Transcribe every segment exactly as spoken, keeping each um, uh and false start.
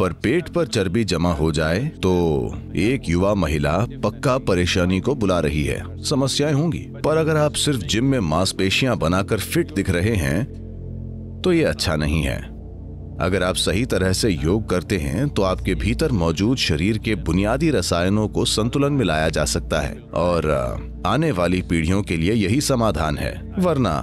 पर पेट पर चर्बी जमा हो जाए तो एक युवा महिला पक्का परेशानी को बुला रही है। समस्याएं होंगी, पर अगर आप सिर्फ जिम में मांसपेशियां बनाकर फिट दिख रहे हैं तो ये अच्छा नहीं है। अगर आप सही तरह से योग करते हैं तो आपके भीतर मौजूद शरीर के बुनियादी रसायनों को संतुलन में लाया जा सकता है और आने वाली पीढ़ियों के लिए यही समाधान है। वरना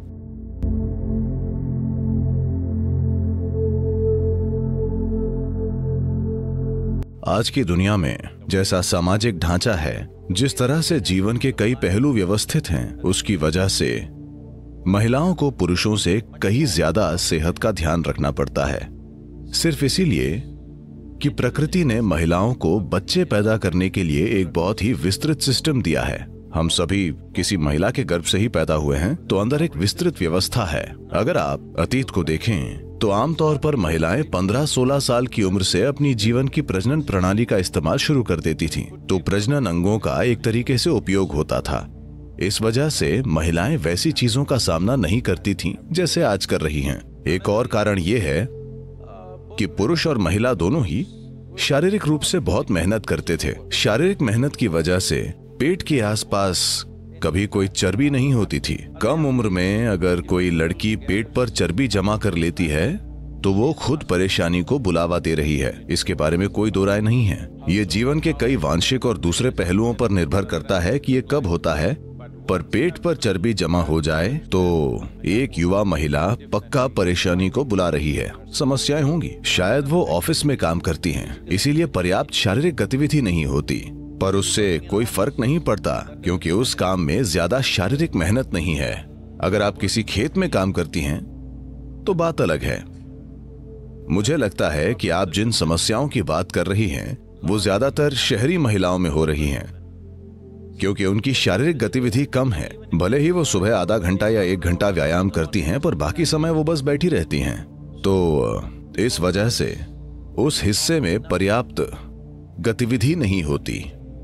आज की दुनिया में जैसा सामाजिक ढांचा है, जिस तरह से जीवन के कई पहलू व्यवस्थित हैं, उसकी वजह से महिलाओं को पुरुषों से कहीं ज्यादा सेहत का ध्यान रखना पड़ता है। सिर्फ इसीलिए कि प्रकृति ने महिलाओं को बच्चे पैदा करने के लिए एक बहुत ही विस्तृत सिस्टम दिया है। हम सभी किसी महिला के गर्भ से ही पैदा हुए हैं, तो अंदर एक विस्तृत व्यवस्था है। अगर आप अतीत को देखें तो आमतौर पर महिलाएं पंद्रह सोलह साल की उम्र से अपनी जीवन की प्रजनन प्रणाली का इस्तेमाल शुरू कर देती थीं, तो प्रजनन अंगों का एक तरीके से उपयोग होता था। इस वजह से महिलाएं वैसी चीजों का सामना नहीं करती थीं जैसे आज कर रही हैं। एक और कारण यह है कि पुरुष और महिला दोनों ही शारीरिक रूप से बहुत मेहनत करते थे। शारीरिक मेहनत की वजह से पेट के आसपास कभी कोई चर्बी नहीं होती थी। कम उम्र में अगर कोई लड़की पेट पर चर्बी जमा कर लेती है तो वो खुद परेशानी को बुलावा दे रही है। इसके बारे में कोई दो राय नहीं है। ये जीवन के कई वांशिक और दूसरे पहलुओं पर निर्भर करता है कि ये कब होता है, पर पेट पर चर्बी जमा हो जाए तो एक युवा महिला पक्का परेशानी को बुला रही है। समस्याएं होंगी, शायद वो ऑफिस में काम करती हैं, इसीलिए पर्याप्त शारीरिक गतिविधि नहीं होती, पर उससे कोई फर्क नहीं पड़ता क्योंकि उस काम में ज्यादा शारीरिक मेहनत नहीं है। अगर आप किसी खेत में काम करती हैं तो बात अलग है। मुझे लगता है कि आप जिन समस्याओं की बात कर रही हैं वो ज्यादातर शहरी महिलाओं में हो रही हैं, क्योंकि उनकी शारीरिक गतिविधि कम है। भले ही वो सुबह आधा घंटा या एक घंटा व्यायाम करती हैं, पर बाकी समय वो बस बैठी रहती हैं। तो इस वजह से उस हिस्से में पर्याप्त गतिविधि नहीं होती।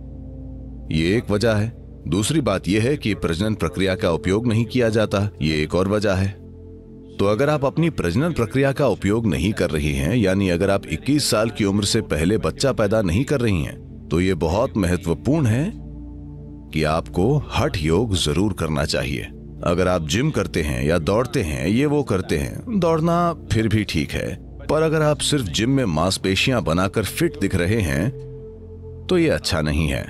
ये एक वजह है। दूसरी बात यह है कि प्रजनन प्रक्रिया का उपयोग नहीं किया जाता। ये एक और वजह है। तो अगर आप अपनी प्रजनन प्रक्रिया का उपयोग नहीं कर रही हैं, यानी अगर आप इक्कीस साल की उम्र से पहले बच्चा पैदा नहीं कर रही हैं, तो ये बहुत महत्वपूर्ण है कि आपको हठ योग जरूर करना चाहिए। अगर आप जिम करते हैं या दौड़ते हैं, ये वो करते हैं, दौड़ना फिर भी ठीक है, पर अगर आप सिर्फ जिम में मांसपेशियां बनाकर फिट दिख रहे हैं तो ये अच्छा नहीं है।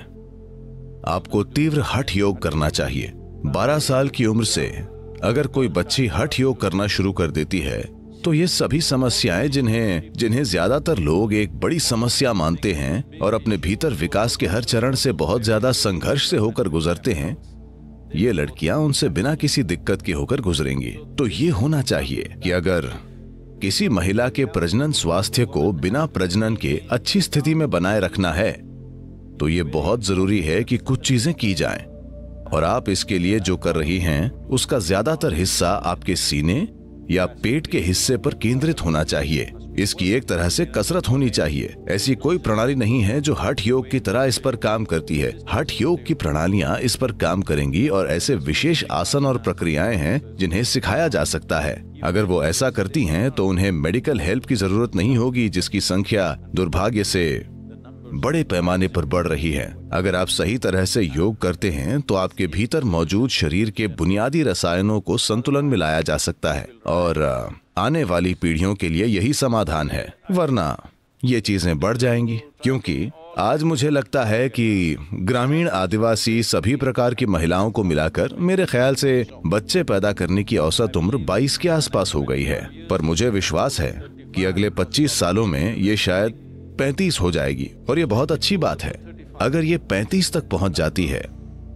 आपको तीव्र हठ योग करना चाहिए। बारह साल की उम्र से अगर कोई बच्ची हठ योग करना शुरू कर देती है तो ये सभी समस्याएं जिन्हें जिन्हें ज्यादातर लोग एक बड़ी समस्या मानते हैं और अपने भीतर विकास के हर चरण से बहुत ज्यादा संघर्ष से होकर गुजरते हैं, ये लड़कियां उनसे बिना किसी दिक्कत के होकर गुजरेंगी। तो ये होना चाहिए कि अगर किसी महिला के प्रजनन स्वास्थ्य को बिना प्रजनन के अच्छी स्थिति में बनाए रखना है तो ये बहुत जरूरी है कि कुछ चीजें की जाएं, और आप इसके लिए जो कर रही हैं उसका ज्यादातर हिस्सा आपके सीने या पेट के हिस्से पर केंद्रित होना चाहिए। इसकी एक तरह से कसरत होनी चाहिए। ऐसी कोई प्रणाली नहीं है जो हठ योग की तरह इस पर काम करती है। हठ योग की प्रणालियां इस पर काम करेंगी और ऐसे विशेष आसन और प्रक्रियाएं हैं जिन्हें सिखाया जा सकता है। अगर वो ऐसा करती हैं तो उन्हें मेडिकल हेल्प की जरूरत नहीं होगी, जिसकी संख्या दुर्भाग्य से बड़े पैमाने पर बढ़ रही है। अगर आप सही तरह से योग करते हैं तो आपके भीतर मौजूद शरीर के बुनियादी रसायनों को संतुलन में लाया जा सकता है और आने वाली पीढ़ियों के लिए यही समाधान है। वरना ये चीजें बढ़ जाएंगी, क्योंकि आज मुझे लगता है कि ग्रामीण, आदिवासी, सभी प्रकार की महिलाओं को मिलाकर मेरे ख्याल से बच्चे पैदा करने की औसत उम्र बाईस के आसपास हो गई है। पर मुझे विश्वास है कि अगले पच्चीस सालों में ये शायद पैंतीस हो जाएगी, और ये बहुत अच्छी बात है। अगर ये पैंतीस तक पहुंच जाती है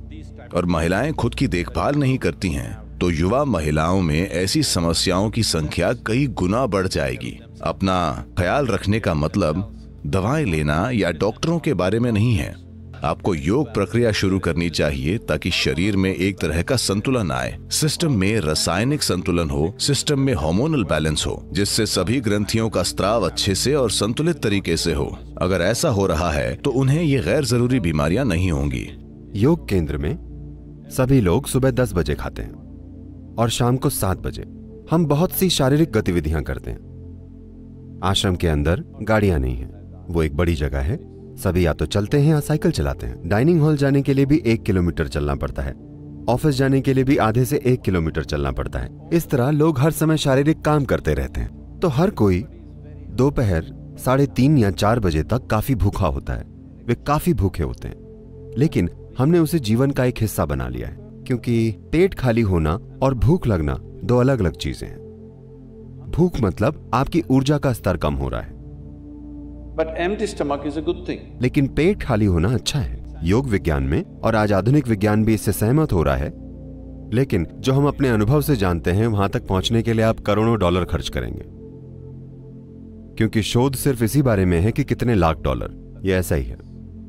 और महिलाएं खुद की देखभाल नहीं करती हैं तो युवा महिलाओं में ऐसी समस्याओं की संख्या कई गुना बढ़ जाएगी। अपना ख्याल रखने का मतलब दवाएं लेना या डॉक्टरों के बारे में नहीं है। आपको योग प्रक्रिया शुरू करनी चाहिए ताकि शरीर में एक तरह का संतुलन आए, सिस्टम में रासायनिक संतुलन हो, सिस्टम में हार्मोनल बैलेंस हो, जिससे सभी ग्रंथियों का स्त्राव अच्छे से और संतुलित तरीके से हो। अगर ऐसा हो रहा है तो उन्हें ये गैर जरूरी बीमारियां नहीं होंगी। योग केंद्र में सभी लोग सुबह दस बजे खाते हैं और शाम को सात बजे हम बहुत सी शारीरिक गतिविधियां करते हैं। आश्रम के अंदर गाड़ियां नहीं है, वो एक बड़ी जगह है, सभी या तो चलते हैं या साइकिल चलाते हैं। डाइनिंग हॉल जाने के लिए भी एक किलोमीटर चलना पड़ता है, ऑफिस जाने के लिए भी आधे से एक किलोमीटर चलना पड़ता है। इस तरह लोग हर समय शारीरिक काम करते रहते हैं, तो हर कोई दोपहर साढ़े तीन या चार बजे तक काफी भूखा होता है। वे काफी भूखे होते हैं, लेकिन हमने उसे जीवन का एक हिस्सा बना लिया है, क्योंकि पेट खाली होना और भूख लगना दो अलग अलग चीजें हैं। भूख मतलब आपकी ऊर्जा का स्तर कम हो रहा है, But empty stomach is a good thing. लेकिन पेट खाली होना अच्छा है। योग विज्ञान में और आज आधुनिक विज्ञान भी इससे सहमत हो रहा है, लेकिन जो हम अपने अनुभव से जानते हैं वहां तक पहुंचने के लिए आप करोड़ों डॉलर खर्च करेंगे, क्योंकि शोध सिर्फ इसी बारे में है कि कितने लाख डॉलर। यह ऐसा ही है।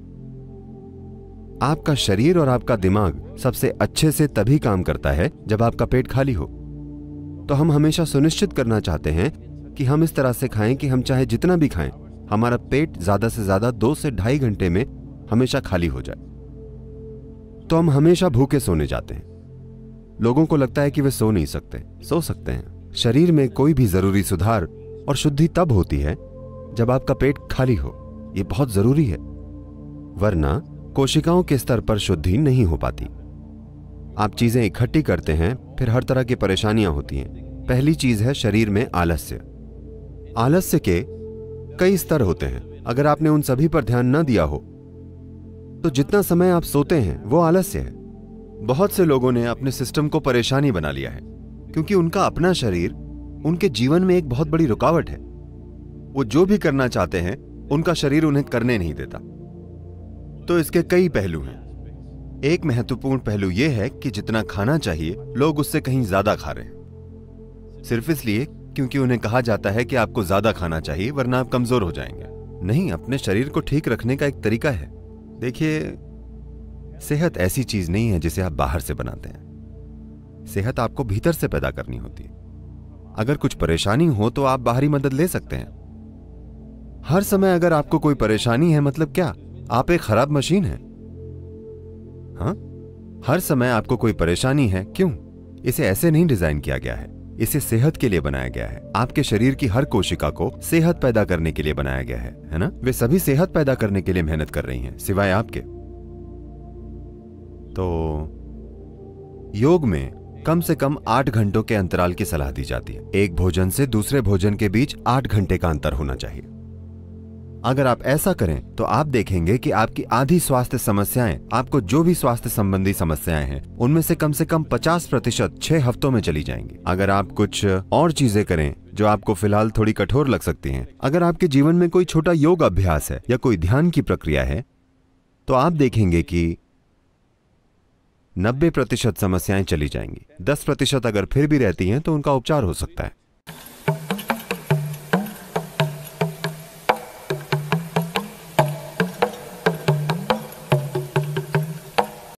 आपका शरीर और आपका दिमाग सबसे अच्छे से तभी काम करता है जब आपका पेट खाली हो। तो हम हमेशा सुनिश्चित करना चाहते हैं कि हम इस तरह से खाएं कि हम चाहे जितना भी खाएं, हमारा पेट ज्यादा से ज्यादा दो से ढाई घंटे में हमेशा खाली हो जाए। तो हम हमेशा भूखे सोने जाते हैं। लोगों को लगता है कि वे सो नहीं सकते, सो सकते हैं। शरीर में कोई भी जरूरी सुधार और शुद्धि तब होती है जब आपका पेट खाली हो। यह बहुत जरूरी है, वरना कोशिकाओं के स्तर पर शुद्धि नहीं हो पाती। आप चीजें इकट्ठी करते हैं, फिर हर तरह की परेशानियां होती हैं। पहली चीज है शरीर में आलस्य। आलस्य के कई स्तर होते हैं। अगर आपने उन सभी पर ध्यान न दिया हो तो जितना समय आप सोते हैं वो आलस्य है। बहुत से लोगों ने अपने सिस्टम को परेशानी बना लिया है, क्योंकि उनका अपना शरीर उनके जीवन में एक बहुत बड़ी रुकावट है। वो जो भी करना चाहते हैं उनका शरीर उन्हें करने नहीं देता। तो इसके कई पहलू हैं। एक महत्वपूर्ण पहलू यह है कि जितना खाना चाहिए लोग उससे कहीं ज्यादा खा रहे हैं, सिर्फ इसलिए क्योंकि उन्हें कहा जाता है कि आपको ज्यादा खाना चाहिए वरना आप कमजोर हो जाएंगे। नहीं, अपने शरीर को ठीक रखने का एक तरीका है। देखिए, सेहत ऐसी चीज नहीं है जिसे आप बाहर से बनाते हैं। सेहत आपको भीतर से पैदा करनी होती है। अगर कुछ परेशानी हो तो आप बाहरी मदद ले सकते हैं। हर समय अगर आपको कोई परेशानी है मतलब क्या? आप एक खराब मशीन हैं। हाँ, हर समय आपको कोई परेशानी है, क्यों? इसे ऐसे नहीं डिजाइन किया गया है। इसे सेहत के लिए बनाया गया है। आपके शरीर की हर कोशिका को सेहत पैदा करने के लिए बनाया गया है, है ना? वे सभी सेहत पैदा करने के लिए मेहनत कर रही हैं, सिवाय आपके। तो योग में कम से कम आठ घंटों के अंतराल की सलाह दी जाती है। एक भोजन से दूसरे भोजन के बीच आठ घंटे का अंतर होना चाहिए। अगर आप ऐसा करें तो आप देखेंगे कि आपकी आधी स्वास्थ्य समस्याएं, आपको जो भी स्वास्थ्य संबंधी समस्याएं हैं, उनमें से कम से कम पचास प्रतिशत छह हफ्तों में चली जाएंगी। अगर आप कुछ और चीजें करें जो आपको फिलहाल थोड़ी कठोर लग सकती हैं, अगर आपके जीवन में कोई छोटा योग अभ्यास है या कोई ध्यान की प्रक्रिया है, तो आप देखेंगे कि नब्बे प्रतिशत समस्याएं चली जाएंगी। दस प्रतिशत अगर फिर भी रहती हैं तो उनका उपचार हो सकता है।